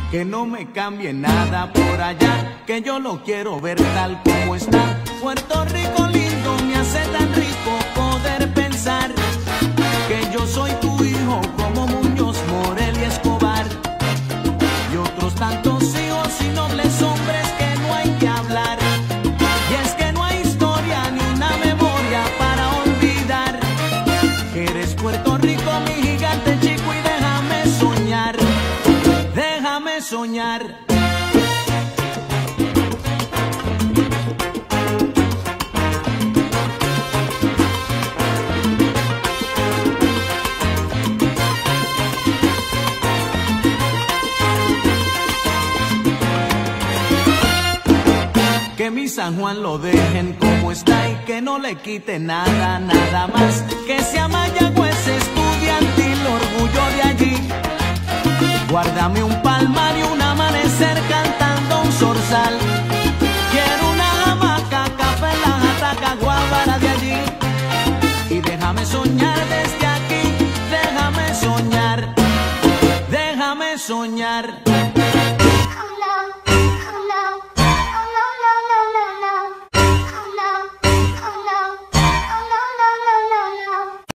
que no me cambie nada por allá, que yo lo quiero ver tal como está. Puerto Rico lindo, me hace tan rico poder pensar que yo soy tu hijo como Muñoz, Morel y Escobar, y otros tantos hijos y nobles hombres que no hay que hablar. Y es que no hay historia ni una memoria para olvidar que eres Puerto Rico, mi gigante chico, y déjame soñar, déjame soñar. Que mi San Juan lo dejen como está y que no le quite nada, nada más. Que sea Mayagüez estudiantil, orgullo de allí. Guárdame un palmar y un amanecer cantando un zorzal. Quiero una hamaca, café en la jataca, guábara de allí. Y déjame soñar desde aquí, déjame soñar, déjame soñar.